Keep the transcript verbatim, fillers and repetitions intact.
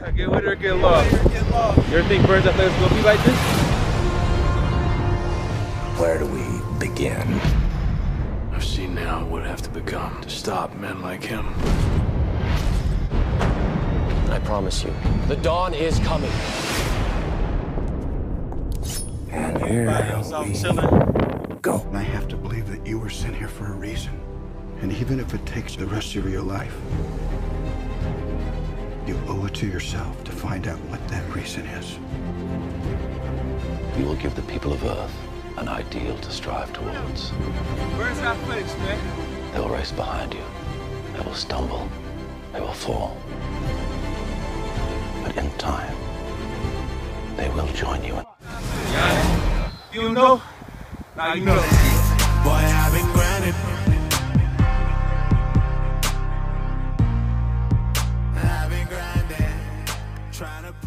Get with her or get lost. You ever think birds athletics gonna be like this? Where do we begin? I've seen now what would have to become to stop men like him. I promise you, the dawn is coming. And here we go. I have to believe that you were sent here for a reason. And even if it takes the rest of your life, you owe it to yourself to find out what that reason is. You will give the people of Earth an ideal to strive towards. Where's that place, man? They will race behind you. They will stumble. They will fall. But in time, they will join you. You know? Now you know. Boy, I've been grinding. I've been grinding. Trying to